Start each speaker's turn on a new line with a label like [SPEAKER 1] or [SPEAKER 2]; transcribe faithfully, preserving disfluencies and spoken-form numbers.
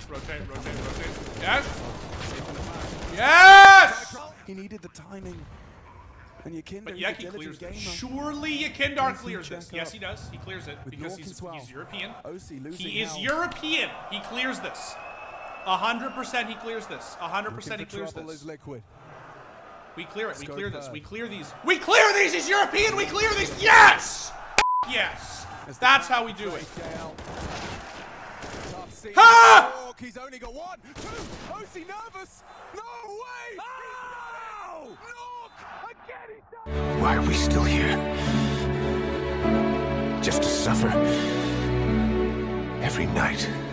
[SPEAKER 1] rotate, rotate, rotate. Yes! Yes!
[SPEAKER 2] He needed the timing. And Yakinder,
[SPEAKER 1] but yeah, he clears this. Surely Yakindar clears this. Yes, he does. He clears it because he's, he's European. He is European. He clears this. A hundred percent he clears this. A hundred percent he clears this. We clear it. We clear this. We clear these. We clear these! He's European! We clear these! Yes! Yes! That's how we do it. Ha!
[SPEAKER 2] He's only got one, two. O C nervous. No way! Oh!
[SPEAKER 3] Why are we still here? Just to suffer every night.